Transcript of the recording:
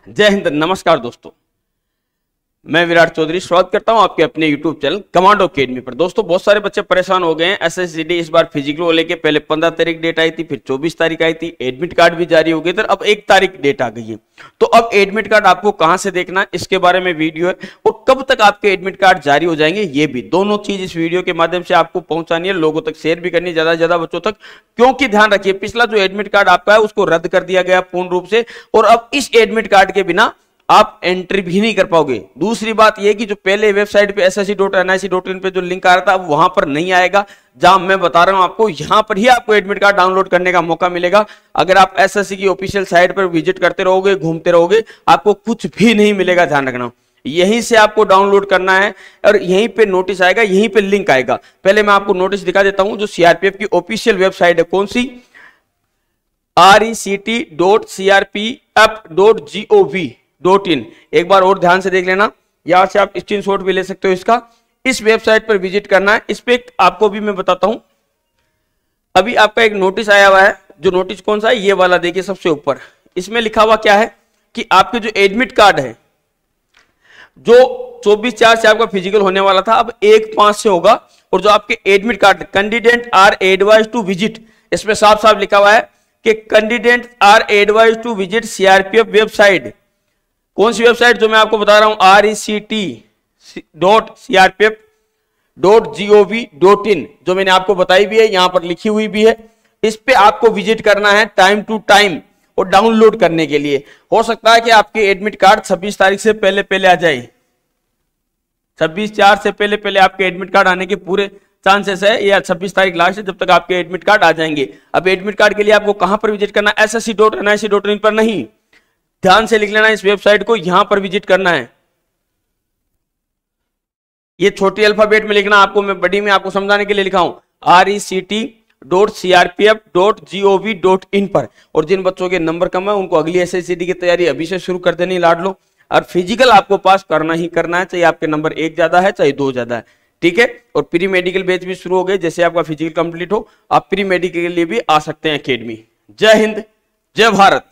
जय हिंद, नमस्कार दोस्तों, मैं विराट चौधरी स्वागत करता हूं आपके अपने YouTube चैनल कमांडो अकेडमी पर। दोस्तों बहुत सारे बच्चे परेशान हो गए हैं। SSCD इस बार फिजिकल को लेके पहले 15 तारीख डेट आई थी, फिर 24 तारीख आई थी, एडमिट कार्ड भी जारी हो गए थे, अब 1 तारीख डेट आ गई है। तो अब एडमिट कार्ड आपको कहां से देखना है इसके बारे में वीडियो है, और कब तक आपके एडमिट कार्ड जारी हो जाएंगे ये भी, दोनों चीज इस वीडियो के माध्यम से आपको पहुंचानी है, लोगों तक शेयर भी करनी है, ज्यादा से ज्यादा बच्चों तक। क्योंकि ध्यान रखिए, पिछला जो एडमिट कार्ड आपका है उसको रद्द कर दिया गया पूर्ण रूप से, और अब इस एडमिट कार्ड के बिना आप एंट्री भी नहीं कर पाओगे। दूसरी बात यह कि जो पहले वेबसाइट पे ssc.nic.in पे जो लिंक आ रहा था वहां पर नहीं आएगा, जहां मैं बता रहा हूं आपको यहां पर ही आपको एडमिट कार्ड डाउनलोड करने का मौका मिलेगा। अगर आप एसएससी की ऑफिशियल साइट पर विजिट करते रहोगे, घूमते रहोगे, आपको कुछ भी नहीं मिलेगा, ध्यान रखना। यहीं से आपको डाउनलोड करना है और यहीं पे नोटिस आएगा, यहीं पे लिंक आएगा। पहले मैं आपको नोटिस दिखा देता हूं, जो सीआरपीएफ की ऑफिशियल वेबसाइट है, कौन सी, rect.crpf.gov.in। एक बार और ध्यान से देख लेना, यहां से आप स्क्रीनशॉट भी ले सकते हो इसका। इस वेबसाइट पर विजिट करना है। इस पे आपको भी मैं बताता हूं, अभी आपका एक नोटिस आया हुआ है, जो नोटिस कौन सा है, ये वाला देखिए सबसे ऊपर। इसमें लिखा हुआ क्या है कि आपके जो एडमिट कार्ड है, जो 24/4 से आपका फिजिकल होने वाला था, अब 1/5 से होगा। और जो आपके admit card, candidate are advise to visit, इसमें साफ साफ लिखा हुआ है कि candidate are advise to visit CRPF website. कौन सी वेबसाइट, जो मैं आपको बता रहा हूं, rect.crpf.gov.in, जो मैंने आपको बताई भी है, यहां पर लिखी हुई भी है। इस पे आपको विजिट करना है टाइम टू टाइम और डाउनलोड करने के लिए। हो सकता है कि आपके एडमिट कार्ड 26 तारीख से पहले पहले आ जाए, 26/4 से पहले पहले आपके एडमिट कार्ड आने के पूरे चांसेस है, या 26 तारीख लास्ट है, जब तक आपके एडमिट कार्ड आ जाएंगे। अब एडमिट कार्ड के लिए आपको कहां पर विजिट करना है, ssc.nic.in पर नहीं, ध्यान से लिख लेना इस वेबसाइट को, यहां पर विजिट करना है। ये छोटी अल्फाबेट में लिखना, आपको मैं बड़ी में आपको समझाने के लिए लिखा हूं, rect.crpf.gov.in पर। और जिन बच्चों के नंबर कम है उनको अगली SSCD की तैयारी अभी से शुरू कर देनी, लाड लो। और फिजिकल आपको पास करना ही करना है, चाहे आपके नंबर 1 ज्यादा है चाहे 2 ज्यादा है, ठीक है। और प्री मेडिकल बैच भी शुरू हो गए, जैसे आपका फिजिकल कंप्लीट हो आप प्री मेडिकल के लिए भी आ सकते हैं अकेडमी। जय हिंद, जय भारत।